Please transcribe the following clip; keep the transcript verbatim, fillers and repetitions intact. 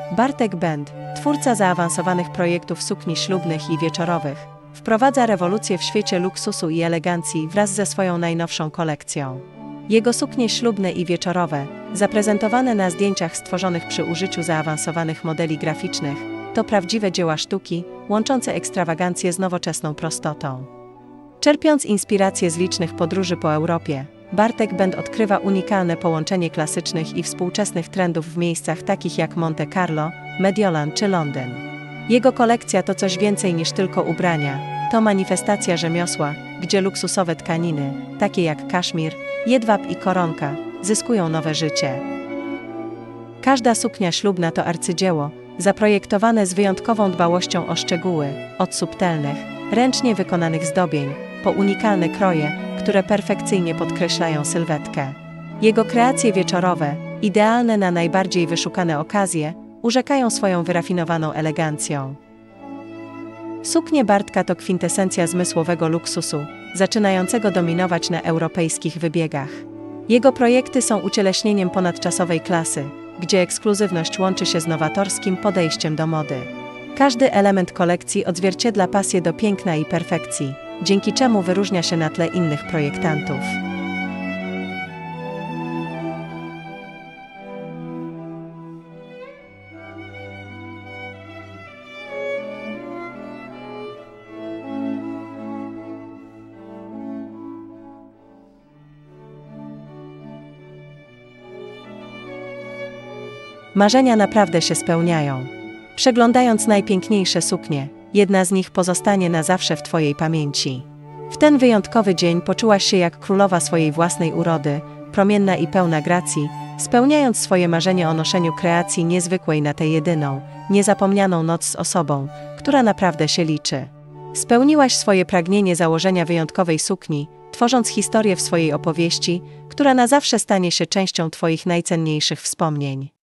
Bartek Bend, twórca zaawansowanych projektów sukni ślubnych i wieczorowych, wprowadza rewolucję w świecie luksusu i elegancji wraz ze swoją najnowszą kolekcją. Jego suknie ślubne i wieczorowe, zaprezentowane na zdjęciach stworzonych przy użyciu zaawansowanych modeli graficznych, to prawdziwe dzieła sztuki, łączące ekstrawagancję z nowoczesną prostotą. Czerpiąc inspirację z licznych podróży po Europie, Bartek Bend odkrywa unikalne połączenie klasycznych i współczesnych trendów w miejscach takich jak Monte Carlo, Mediolan czy Londyn. Jego kolekcja to coś więcej niż tylko ubrania, to manifestacja rzemiosła, gdzie luksusowe tkaniny, takie jak kaszmir, jedwab i koronka, zyskują nowe życie. Każda suknia ślubna to arcydzieło, zaprojektowane z wyjątkową dbałością o szczegóły, od subtelnych, ręcznie wykonanych zdobień, po unikalne kroje, które perfekcyjnie podkreślają sylwetkę. Jego kreacje wieczorowe, idealne na najbardziej wyszukane okazje, urzekają swoją wyrafinowaną elegancją. Suknie Bartka to kwintesencja zmysłowego luksusu, zaczynającego dominować na europejskich wybiegach. Jego projekty są ucieleśnieniem ponadczasowej klasy, gdzie ekskluzywność łączy się z nowatorskim podejściem do mody. Każdy element kolekcji odzwierciedla pasję do piękna i perfekcji, dzięki czemu wyróżnia się na tle innych projektantów. Marzenia naprawdę się spełniają. Przeglądając najpiękniejsze suknie, jedna z nich pozostanie na zawsze w Twojej pamięci. W ten wyjątkowy dzień poczułaś się jak królowa swojej własnej urody, promienna i pełna gracji, spełniając swoje marzenie o noszeniu kreacji niezwykłej na tę jedyną, niezapomnianą noc z osobą, która naprawdę się liczy. Spełniłaś swoje pragnienie założenia wyjątkowej sukni, tworząc historię w swojej opowieści, która na zawsze stanie się częścią Twoich najcenniejszych wspomnień.